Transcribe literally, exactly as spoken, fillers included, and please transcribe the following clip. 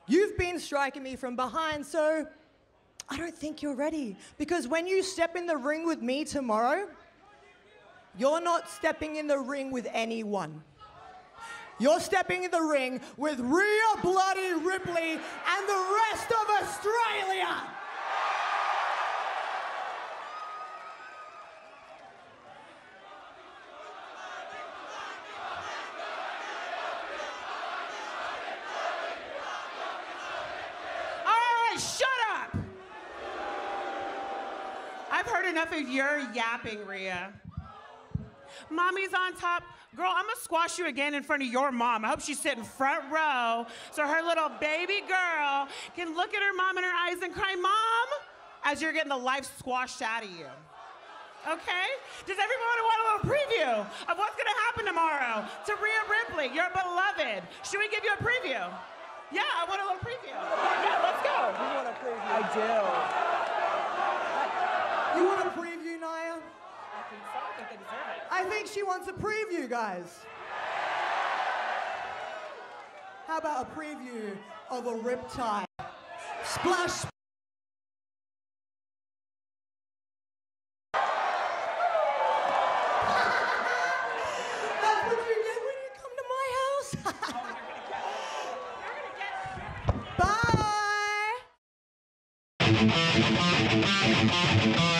You've been striking me from behind, so I don't think you're ready. Because when you step in the ring with me tomorrow, you're not stepping in the ring with anyone. You're stepping in the ring with Rhea Bloody Ripley and the rest of Australia. Shut up! I've heard enough of your yapping, Rhea. Mommy's on top. Girl, I'm gonna squash you again in front of your mom. I hope she's sitting front row so her little baby girl can look at her mom in her eyes and cry, Mom, as you're getting the life squashed out of you. Okay? Does everyone want a little preview of what's gonna happen tomorrow to Rhea Ripley, your beloved? Should we give you a preview? Yeah, I want a little preview. Yeah, let's go. You want a preview? I do. You want a preview, Nia? I think so. I think they deserve it. I think she wants a preview, guys. How about a preview of a Riptide? Splash. That's what you get when you come to my house. Bye.